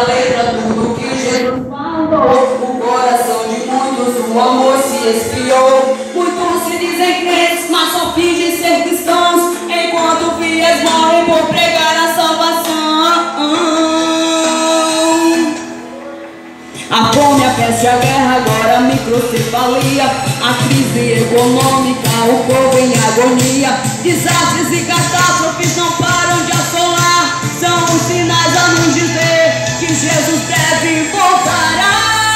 da letra tudo que Jesus falou. O coração de muitos o amor se esfriou. Muitos se dizem crentes, mas só fingem ser cristãos, enquanto fiéis morrem por pregar a salvação. A fome, a peste, a guerra, agora a microcefalia, a crise econômica, o povo em agonia. Desastres e catástrofes não param de assolar. São os sinais a nos dizer que Jesus deve voltar.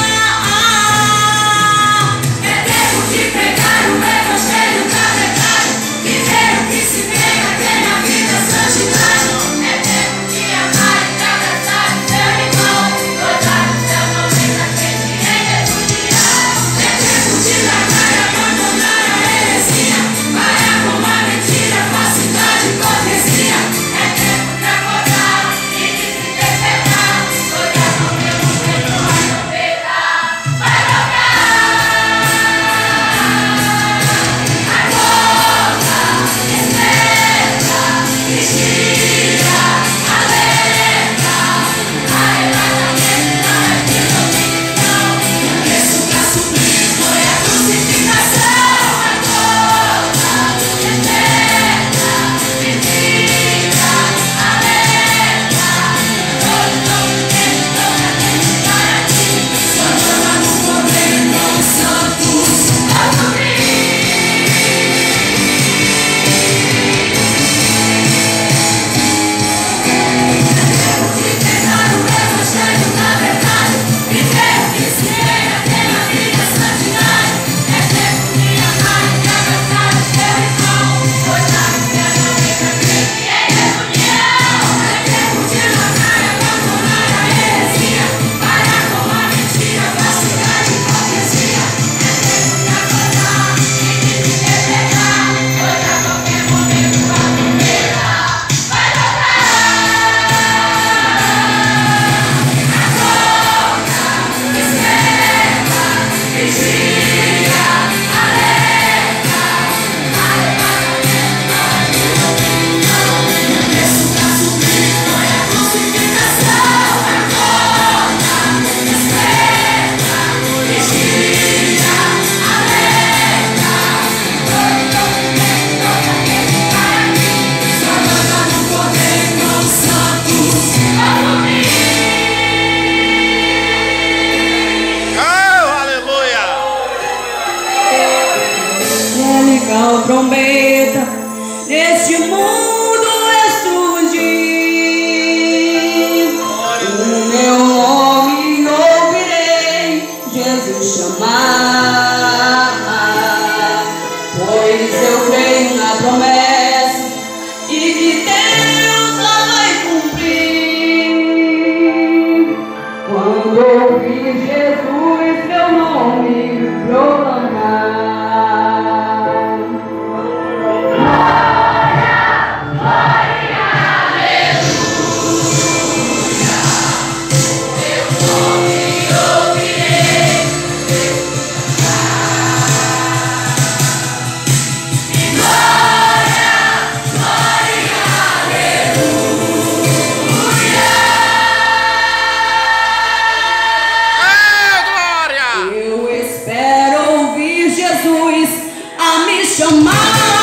É tempo de pregar o evangelho da verdade, viver o que se prega, ter na vida santidade. É tempo de amar e de abraçar o seu irmão, gozar do céu, não deixa crente em refugiar. É tempo de largar e abandonar a heresia, parar com a mentira, falsidade e hipocrisia. É tempo de acordar e de se despertar, olhar com Deus no peito, vai tropeçar, vai tocar. Trombeta neste mundo explodir, o meu nome ouvirei Jesus chamar, pois eu creio na promessa e que Deus só vai cumprir. Quando ouvir Jesus meu nome proclamar. Eu espero ouvir Jesus a me chamar.